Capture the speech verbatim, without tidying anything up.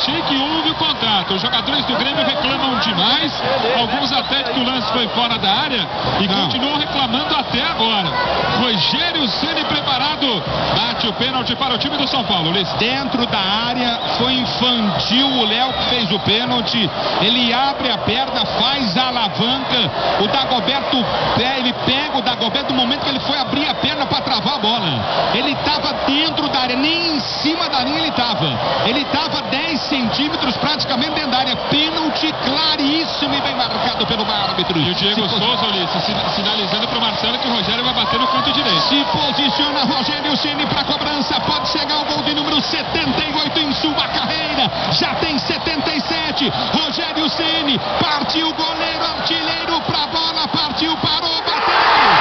achei que houve o contrato. Os jogadores do Grêmio reclamam demais. Alguns até que o lance foi fora da área e Não. continuam reclamando até agora. Rogério Ceni preparado. Bate o pênalti para o time do São Paulo. Ulisses. Dentro da área, foi infantil o Léo que fez o pênalti. Ele abre a perna, faz a alavanca. O Dagoberto, ele pega o Dagoberto no momento que ele foi abrir a perna para travar a bola. Ele estava dentro da área, nem em cima da linha ele estava. Ele estava dez centímetros praticamente dentro da área. Pênalti claríssimo e bem marcado pelo árbitro. E o Diego Se Souza, Ulisses, sinalizando para o Marcelo que o Rogério vai bater no canto direito. Se posiciona Rogério Ceni para a cobrança. Pode chegar o gol de número setenta e oito em sua carreira. Já tem setenta e sete. Rogério Ceni partiu, goleiro artilheiro para a bola. Partiu, parou, bateu.